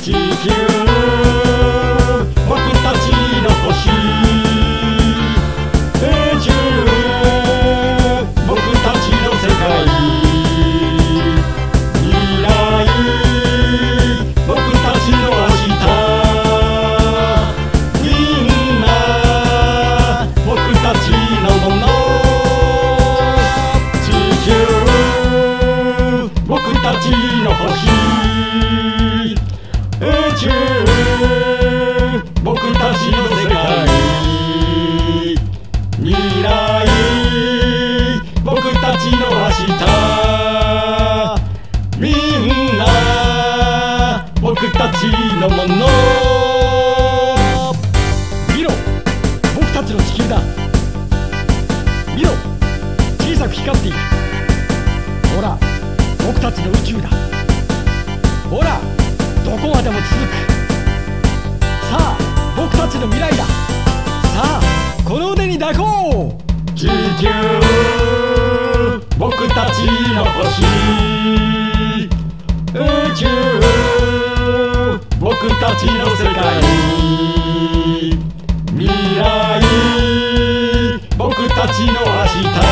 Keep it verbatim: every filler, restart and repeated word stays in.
地球僕たちの星宇宙僕たちの世界未来僕たちの明日みんな僕たちのもの地球僕たちの星宇宙僕たちの世界未来僕たちの明日みんな僕たちのもの見ろ僕たちの地球だ見ろ小さく光っているほら僕たちの宇宙だほらどこまでも続くさあ僕たちの未来ださあこの腕に抱こう地球僕たちの星宇宙僕たちの世界未来僕たちの明日